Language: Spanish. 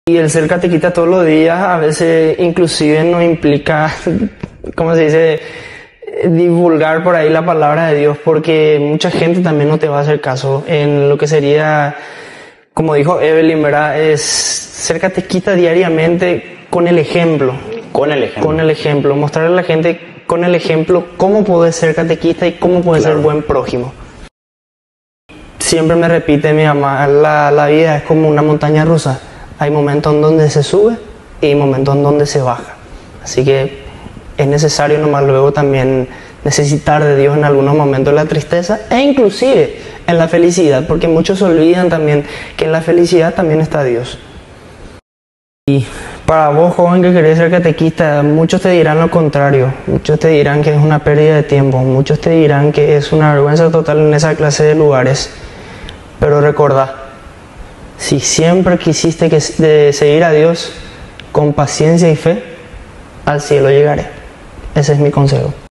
Y el ser catequista todos los días a veces inclusive no implica, ¿cómo se dice?, divulgar por ahí la palabra de Dios, porque mucha gente también no te va a hacer caso en lo que sería, como dijo Evelyn, ¿verdad?, es ser catequista diariamente con el ejemplo. Con el ejemplo. Con el ejemplo, mostrarle a la gente con el ejemplo cómo puedes ser catequista y cómo puedes ser buen prójimo. Siempre me repite mi mamá, la vida es como una montaña rusa. Hay momentos en donde se sube y hay momentos en donde se baja. Así que es necesario nomás luego también necesitar de Dios en algunos momentos de la tristeza e inclusive en la felicidad, porque muchos se olvidan también que en la felicidad también está Dios. Y para vos, joven que querés ser catequista, muchos te dirán lo contrario, muchos te dirán que es una pérdida de tiempo, muchos te dirán que es una vergüenza total en esa clase de lugares, pero recordá, si siempre quisiste de seguir a Dios con paciencia y fe, al cielo llegaré. Ese es mi consejo.